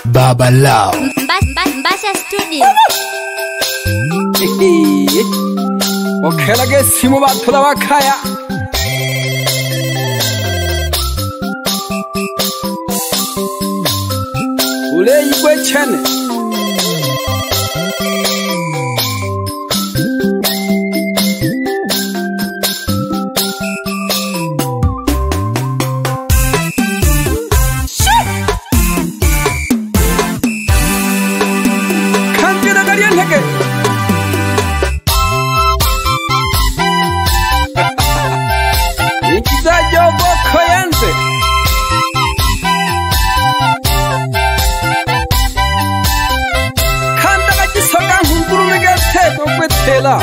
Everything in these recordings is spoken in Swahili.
Baba Lao Mbasha Studio. Okelage simu batula bakaya ule igwe chene kanjira gariye ntege ikizajo boko yanze kanda gagisoga nkunguru gatego kwetela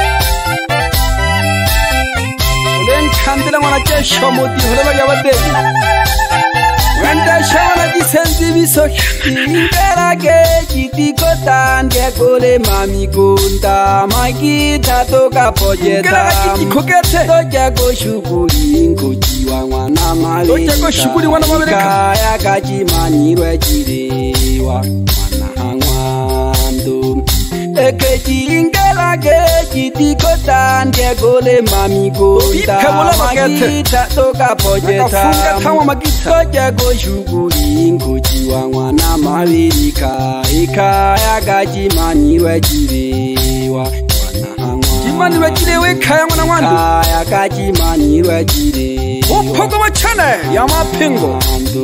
ulen kandira mwana kesho mudi hore yabade wenda shana gisenzi bisoki ingerage kitiko tande kole mami gunda magita toka pojeta toja go shukuri ngojiwa mwana malika ya gajimanyirwe jirewa mwana hangwando ekeji ingerage kitiko tande kole mami gunda magita toka pojeta toja go shukuri ngojiwa mwana malika ikaya gajimanyirwe jirewa Imani wajirewe kaya mwana wandu kaya gajimanyirwe jirewa upogo wachane ya mapingo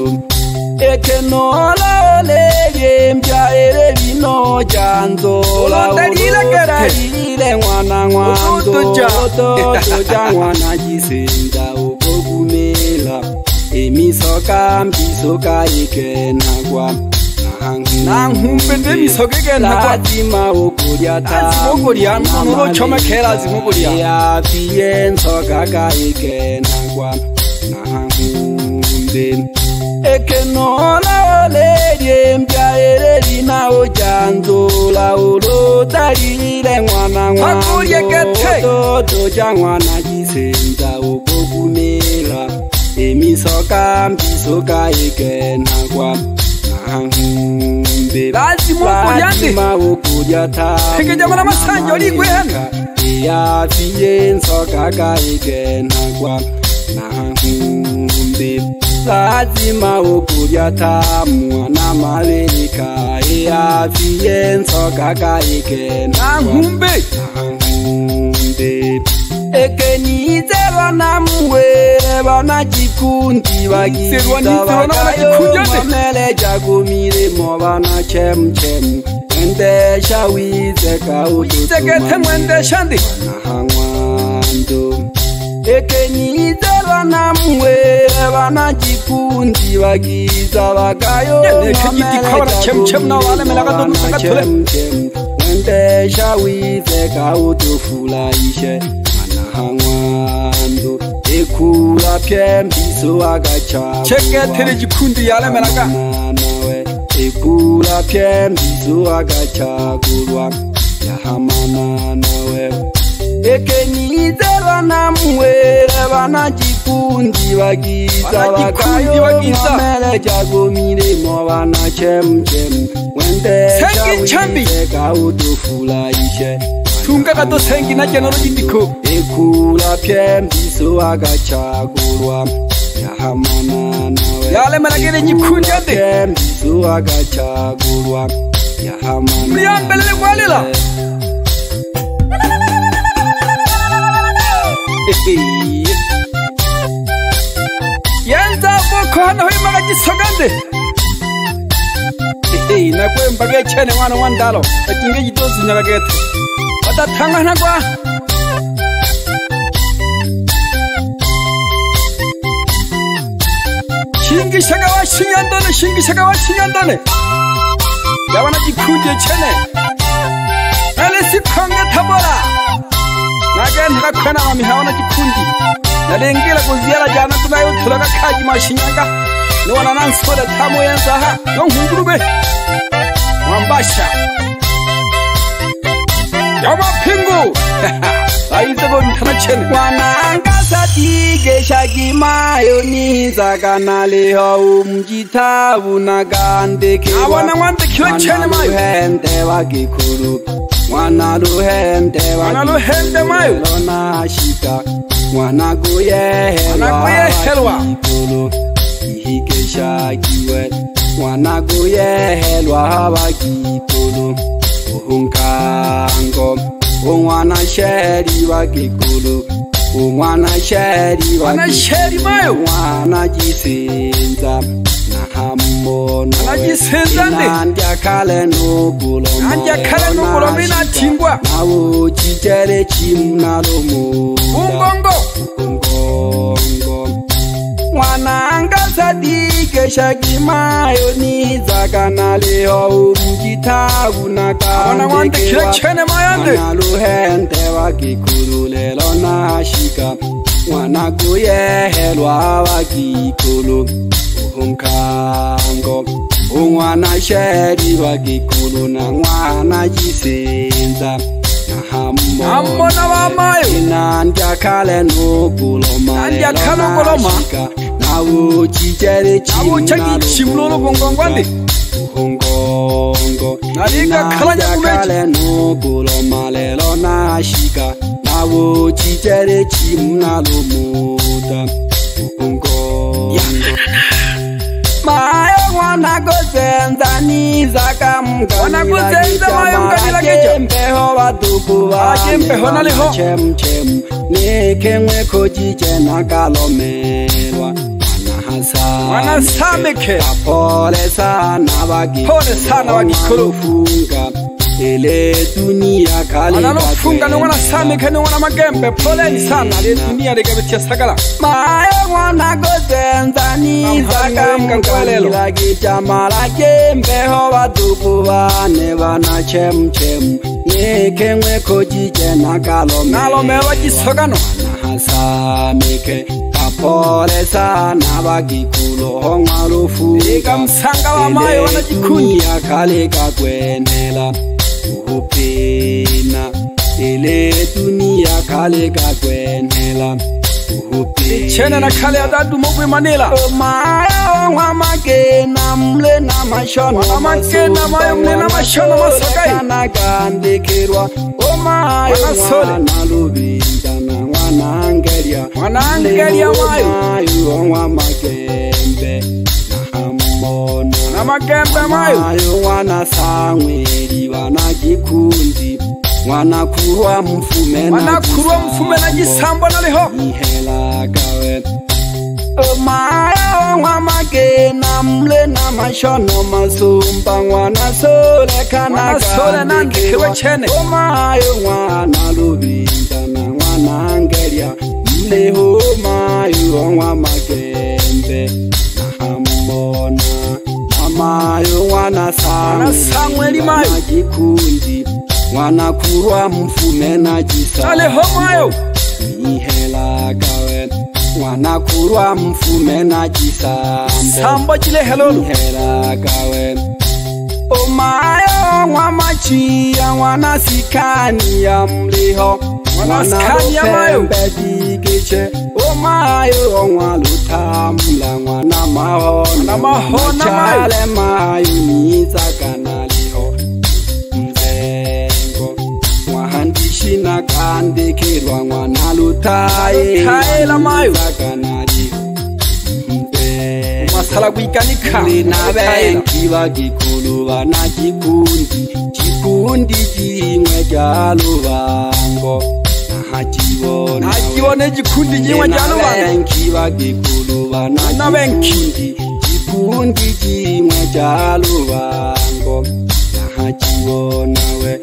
ekenola olege mpyaere vino janzo olondalile mwana wandu otoja mwana jisenda ukogumela emisoka mbisoka ikenagwa nangumbe ndemisoka ikenagwa lazima ukulya lazima mnulo choma ke lazima ukulya ya piensoka ka ikenagwa nangumbe ekenola oleye mpyaere lina ojanzola olotalile mwana wandu otoja mwana jisenda ukogumela emisoka mbisoka ikenagwa nangumbe lazima ukulya tegeja masanja oligwehana ya piensoka ka ikenagwa nangumbe lazima ukulya mwana malika ya piensoka ka ikenagwa nangumbe ekenize bana muwere bana jikundi bagizwa mele jagumire mo bana chem endesha wize ka utegete mwendesha ndi hangwando ekenize bana muwere bana jikundi bagiza bagayo chem na wale melaka donu sakatule endesha wize ka utufulaishe hangwando ekula pyembiso agacha cheketere jikundi yale melaka nawe ekula pyembiso agacha kulwa yahamana nawe ekenizera namwere bana jikundi bagiza bagayo mele jagomire mo bana chem wende chambi ka utufulaishe tunga gato sengi na jenoro jindiko ekula pyembiso agachagurwa yahamana nawe yale malagere nyikundi ande pyembiso agachagurwa yahamana mliyambelele kwalela yanza boko hano hoima gagisogande nakwe mbage chene mwana wandalo akinge jitozi nyagagete wadatanga nagwa shingishaga washinyandone yabana jikuje chene nale sikonge tabora nagenda kakwana mami haona jikundi nalengela kuziala jana tunayo tulaga kaji mashinyanga nwana nansole tamu yenzaha nongungurube mwambasha yama pingu aize go ntana chene Wananga satige shagimayo niza kanale ho mjita unagande ke abona ngwande kiwe chene mayo hende wakikuru wana luhende mayo lona shika wana guye helwa ihike shagiwe wana guye helwa wakikuru uhunkango umwana sheri wakikuru umwana sheri mayo umwana gisinza nahamona anagisenza nde akale nugulo mina tingwa nawo kijere chimnalo mu ungongo Wananga sadike shagimayo niza kanale ho mjita abona ngwande kiwe chene mayande luhende wakikulu lelo nashika mwana guye helwa wakikulu uhunkango umwana sheri wakikulu na mwana jisenza amona bamayo nandyakale noguloma nawo kijere chimlolo gongongwande uhungongo nalika kalanya kale noguloma lelo nashika nawo kijere chimnalo muda uhungongo mayo wana gozenza niza kamga wana gozenza mayo ngadila keja mbeho baduku ba mbeho naliho chem nekemwe kojije nakalomelwa wana sameke pole sana bagikolo funga ele dunia kale analofunga no wana sameke no wana magembe pole sana le dunia lekebetia sagala mayo wana gozenza niza kamkwalelo lagijamala kembeho baduku bane bana chem nekemwe kojije nakalomelwa gisogano hasameke kapole sana bagikulo hongwalufu ikamsanga bamayo wanajikunya yakale kakwenela uhupina ele dunia kale kakwenela chene na kale adadu mogwe manela mayo wamakena mle na mashono wamakena mayo mle na mashono masakai nagandekerwa mayo wana lubinda na wanangeria mayo wamakembe na magembe mayo wana sangweli wana gikundi wanakurwa mfume na gisambo naliho ihela gawe mayo wamakena mle na mashono masumba wana sole kana nandikiwe chene mayo wana lubinda na wana ngeria mleho mayo wamakembe nahamona mayo wana sangweli mayo gikundi wanakurwa mfume na jisa aleho mayo ihela gawe wanakurwa mfume na jisa sambo chile helolo ihela gawe mayo wamachia wanasikani ya mliho wanasikani ya mayo mbedigiche mayo walutamla wana mahona chale mayo nizakanaliho mzengo wahandishi na kandekerwa mwana lutaela mayo zakanaliho masala kuikanika linabenki bagikulu bana gikundi kimwe jalubango nakibone gikundi kimwe jalubango bagikulu bana gikundi kimwe jalubango nakibona we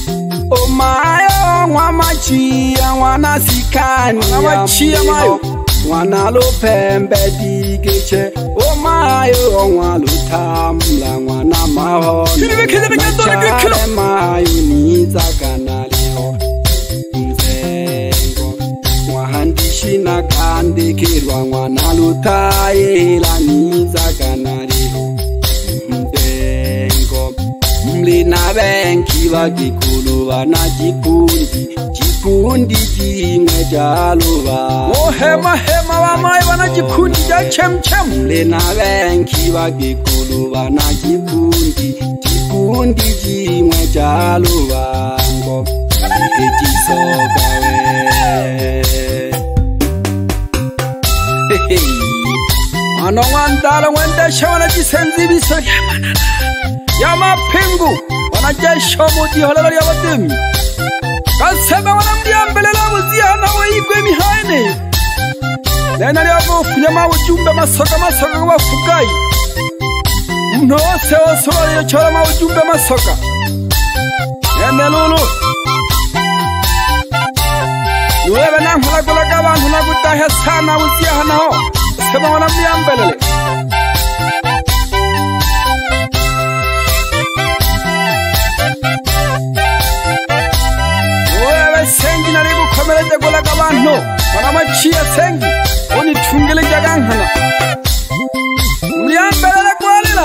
mayo wamachia wanasikani mayo wanalupembe digiche mayo walutamla mwana mahona chale mayo nizakanaliho mzengo wahandishi na kandekerwa mwana lutayela nizakanaliho mzengo mlina benki bagikulu bana jikundi jimwe jaluba hema wa mai bana jikundi ja chem mlina benki bagikulu bana jikundi jimwe jaluba ngo ejisoka we ano wandala wenda shona jisenzi biso ya mapingu wanajesho mudi holala ya bademi kasema wanamdiambelela buzia na wayigwe mihane nena lyago kunyama ujumbe masoka wafugai mnose osoro yochora ma ujumbe masoka nene lulu nuwebe nankulaga abantu nagutahe sana buzia hanaho sema wanamdiambelele sengi nari gukomereje golaga abantu baramaciye sengi oni tungele jagankana muyambere kwalira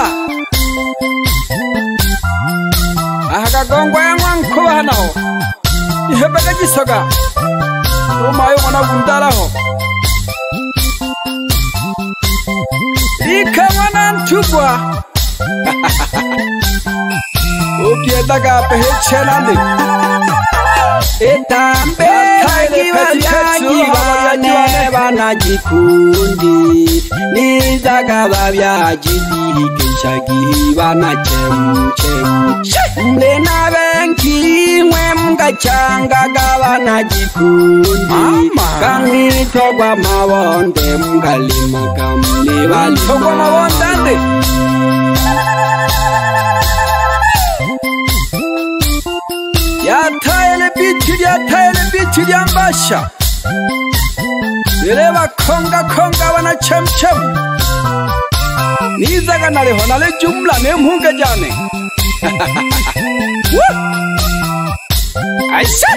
aha gongwa yankwanko hanaho ihebega gisoga umayo mona gundaraho ikamana ntugwa ukietaga pehechelande etambe kibabyaji bana jikundi nizaga babyajidikisha gibana chem mlena benki mwe mgachanga gabana jikundi kanitogwa mawonde mgalima kamne bali togwa mawondande yataele bichi lya mbasha Direba konga wana chem nizaga naleho nale jumla ne mhunga jane aisha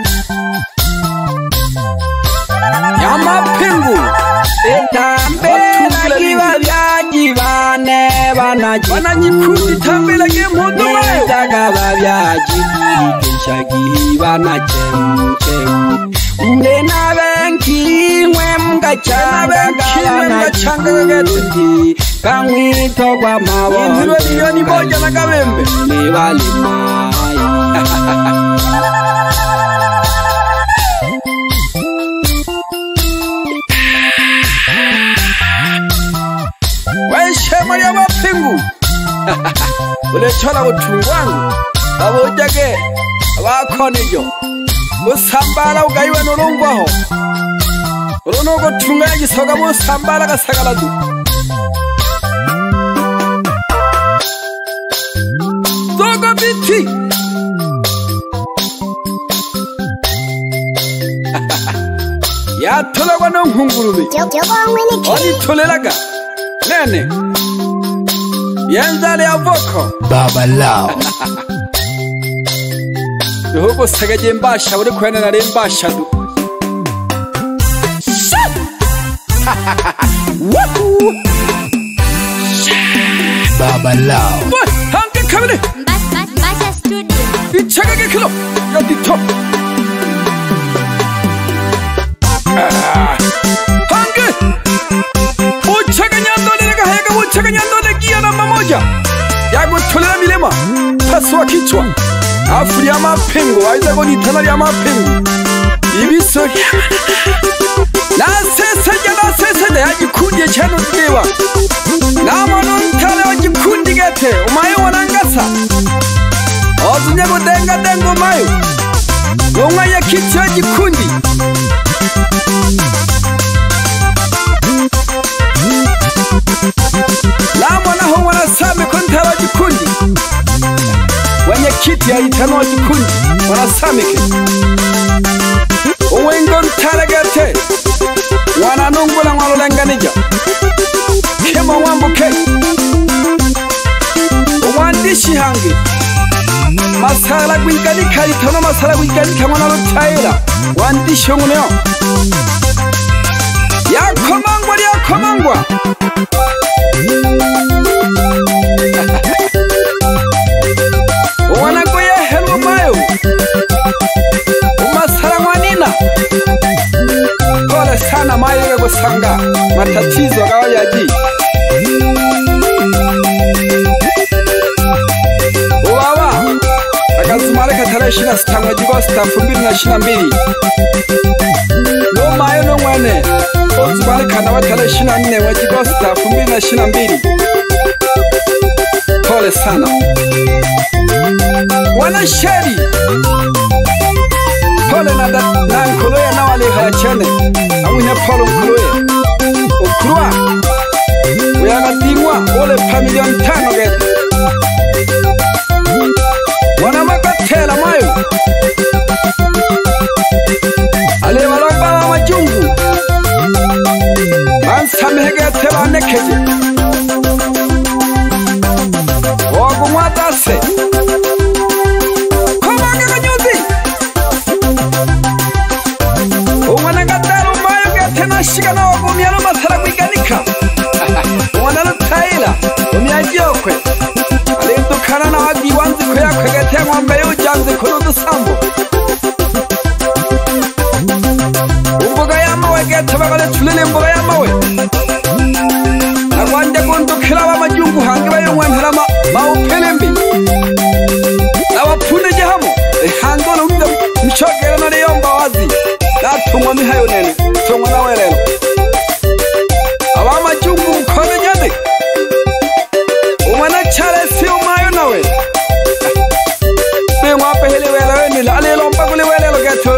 yama pingu etambe kiba byaji bana jikundi tambela ge mhondo wayo nizaga babyaji kishagi bana chem mlena benki mwe mgachanga gati kamwito kwa mawo inziro milioni moja na kabembe ni bali mai waishema ya mapingu ule chola utungwangu abojage abakonejo usambala ugaiwe nurungwaho urunugo tunga gisoga musambala gasagaladu zoga biti yatulagwa no nkungurube oni tulelaga nene yenzale avoko baba lao Yogo sagaje mbasha uri kwena na mbasha du baba lao hange kamile Mbasha studio ichaga ke kilo ya dito hange uchaga nyandole lega hega uchaga nyandole kia namba moja yago tulea milema paswa kichwa afuri ya mapingu aizago nitana ya mapingu ibisori na sese ya jikundi chano ndewa na mano ntale wa jikundi gete umayo wanangasa ozunyego dengo umayo nunga ya kiti ya jikundi la mwana ho wanasame kontara wa jikundi wenye kiti ya itano wa jikundi wanasamike uwengo ntalegete wananungula mwalolenganija kema wambuke umwandishi hangi masala gwinganika itano masala gwinganika mwana lutaira wandishi unguneo yakomangwa 26 mwezi Agosti 2022 no mayo no mwane ozubalikana wa 24 mwezi Agosti 2022 pole sana wana sheri pole na nkoloya na wale hayachene amunya polo nkoloya okurwa uyagadimwa ole familia 5 gete wana makatela mayo ale walomba wa majungu bansamehegete banekeje ogu mwadase komange kanyuzi umwana gataro mayo gete nashiga na ogu myalo masara kwiganika umwana lutaila umyajokwe alindukana na wagi wanzi ko yakwegete ngombe y'ujanze ko n'udusambo umbuga y'amawe gete bagale tulele imbuga y'amawe nagwanje kundukira b'amajungu hange bayumwentera mawupelembi n'abapfunege hamo hango n'umwe mchogera na liyomba wazi natumwa mihayo nene tumwa nawe rero ab'amajungu mukone nyade umwana charesi umayo nawe bimwape hele wela wenila alilomba kuli welelo geto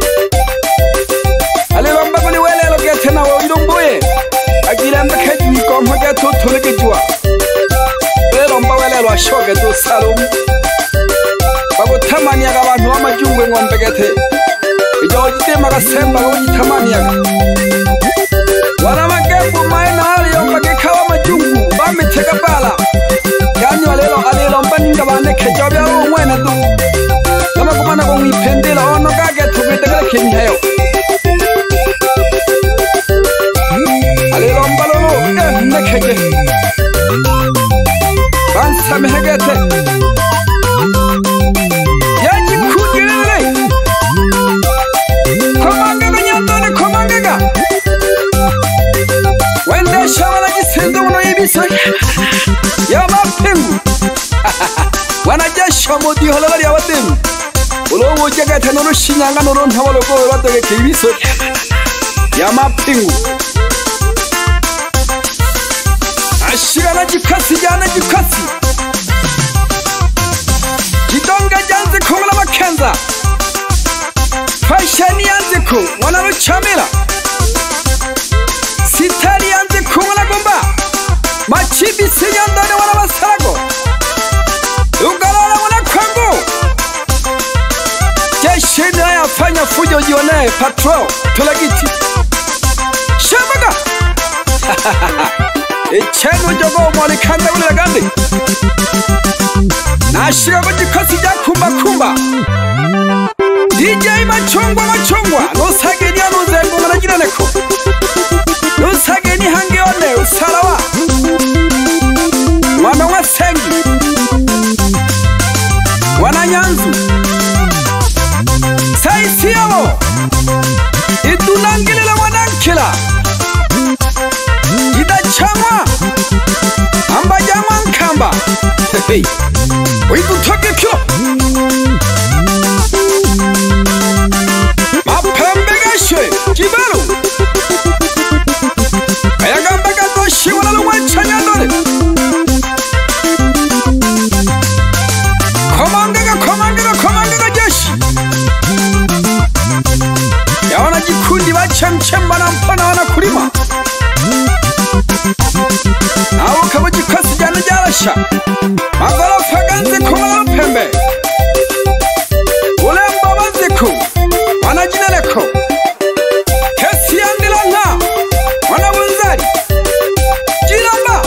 alilomba kuli welelo geto nawe uyirumbuye agilembe kejwi komho geto tulikijwa alilomba welelo ashoge tu salumu bagutamaniyaga abantu b'amajungwe ngombe gete ijya wajitema gasemba wajitamaniyaga wana magembu umayo na aliyomba gekawa majungu bamitega bala yani walelo alilomba ninga banekeje wabyaro umwene du namagumana ko mwipendela ono gage tubitegala kinyayo alilomba lolo nekeje bansamehegete yaji kujele komangega nyandone komangega wende shabala gisendo uno yibiso yamapingu wanajesha modi holali abademu ulowo jagata no rushinyanga no ntawolo go badoge kibiso yamapingu ashira na jikasi jana jikasi jidonga janze kumula makenza fashion yanze ko wana ruchamira sitari yanze kumula gomba machibi sinyandane wana basarago ugalala wana kwangu jeshini haya fanya fujo jionae patrol tulagiti shabaga ichenu jogo mwani kanda uli lagandi nashiga kujikosi ja kumba kumba DJ machungwa nusageni ya nuzengu manajiraneko nusageni hangione usalawa mwana wa sengi wana nyanzu saisi yao idunangilila wanankila idachamwa ambajamwa nkamba hey widutoke kyo mapembe gashwe kibaru ayagamba gadoshi wala lumwachanyandore komangega jeshi yawana jikundi bachemchemba na mpana wana kulima nawo kabo jikosi jana jarasha magorofa ganze kumala lupembe ulemba banziku wanajineleko kesi yandila nga wana bunzari jiramba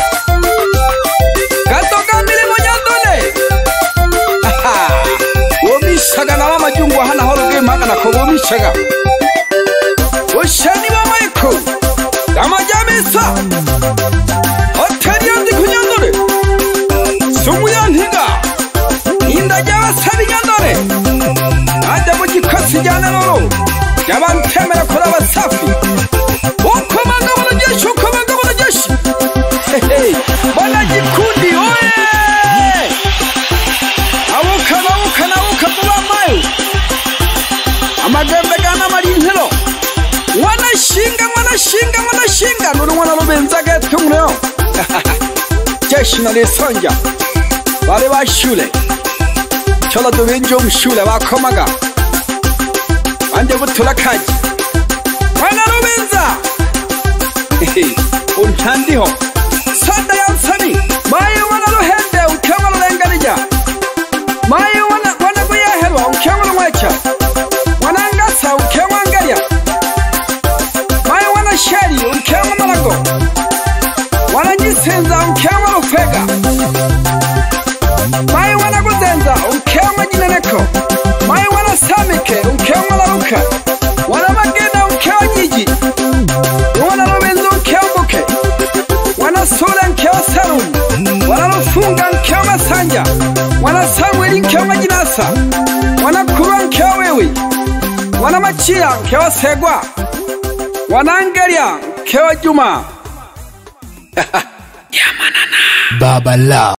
gatoka milimo nyandone womishaga na wamajungu hana holo game haka na kowomishaga ushani wa maiko damajamisa hoteli yanzi kunyandone sumu ya ntiga ninda jawa sabi nyandone najya mu gikosi jyane lolo yabantemera kuri abasafi ukomanga wanajeshi bana jikundi oye awuka kuba mayo shinga nuru mwana Rubenza getungneo jeshi na lisonja wale wa shule chola dubenjo mshule wakomaga anje gutula kaji mwana Rubenza untandiho sada yansani mayo wana ruhende ukema rurenganija mayo wana kuyahelwa ukema rumwecha wana ngasa ukema angalia mayo wana sheri ukema marago wana njisenza ukema rufega mayo wana kuzenza ukema jineneko mayo wana samike ukema laruka wana magena ukema jiji wana Rubenza ukema buke wana sura nkema sarum wana rufunga nkema sanja wana Samueli nkema jinasa wana kurwa nkema wewe wana Machia nkema segwa wana Angalia nkema Juma Baba La